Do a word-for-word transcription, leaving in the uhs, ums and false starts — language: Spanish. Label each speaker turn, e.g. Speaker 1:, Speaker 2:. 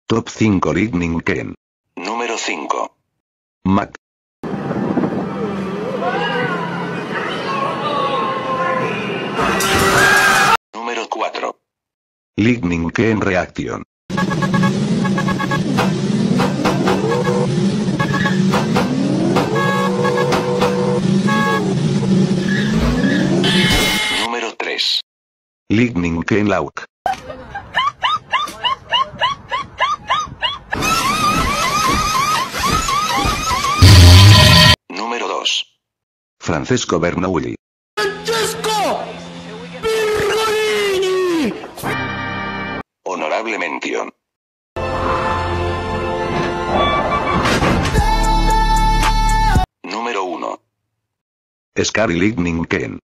Speaker 1: Top cinco Lightning Ken.
Speaker 2: Número cinco.
Speaker 1: Mac.
Speaker 2: Número cuatro.
Speaker 1: Lightning Ken Reaction.
Speaker 2: Número tres.
Speaker 1: Lightning Ken Lauk.
Speaker 2: Número dos.
Speaker 1: Francesco Bernoulli.
Speaker 3: Francesco Bernoulli.
Speaker 2: Honorable mención. Número uno.
Speaker 1: Scary Lightning Ken.